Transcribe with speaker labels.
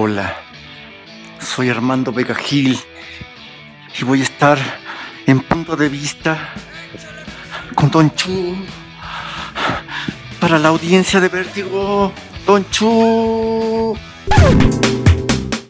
Speaker 1: Hola, soy Armando Vega Gil y voy a estar en Punto de Vista con Don Chu para la audiencia de Vértigo. Don Chu.